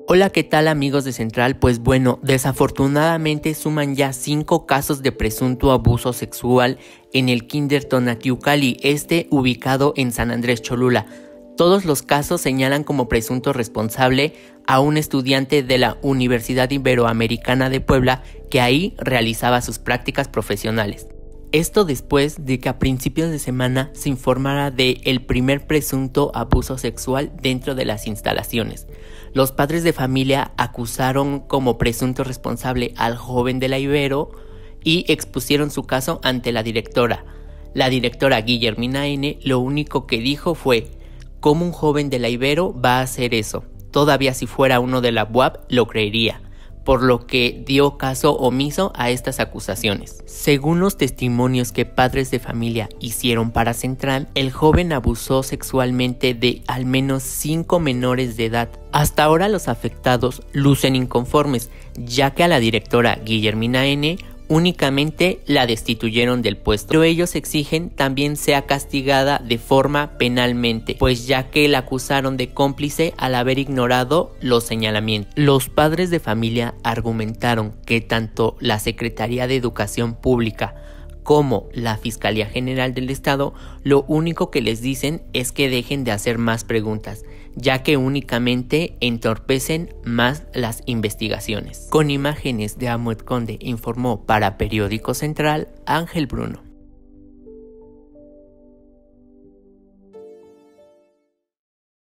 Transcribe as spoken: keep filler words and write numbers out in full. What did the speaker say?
Hola, ¿qué tal amigos de Central? Pues bueno, desafortunadamente suman ya cinco casos de presunto abuso sexual en el Kinder Tonatiuh-Cali, este ubicado en San Andrés Cholula. Todos los casos señalan como presunto responsable a un estudiante de la Universidad Iberoamericana de Puebla que ahí realizaba sus prácticas profesionales. Esto después de que a principios de semana se informara de el primer presunto abuso sexual dentro de las instalaciones. Los padres de familia acusaron como presunto responsable al joven de la Ibero y expusieron su caso ante la directora. La directora Guillermina N. lo único que dijo fue: ¿cómo un joven de la Ibero va a hacer eso? Todavía si fuera uno de la U A P lo creería, por lo que dio caso omiso a estas acusaciones. Según los testimonios que padres de familia hicieron para Central, el joven abusó sexualmente de al menos cinco menores de edad. Hasta ahora los afectados lucen inconformes, ya que a la directora Guillermina N. únicamente la destituyeron del puesto, pero ellos exigen también sea castigada de forma penalmente, pues ya que la acusaron de cómplice al haber ignorado los señalamientos. Los padres de familia argumentaron que tanto la Secretaría de Educación Pública como la Fiscalía General del Estado lo único que les dicen es que dejen de hacer más preguntas, ya que únicamente entorpecen más las investigaciones. Con imágenes de Amuet Conde informó para Periódico Central Ángel Bruno.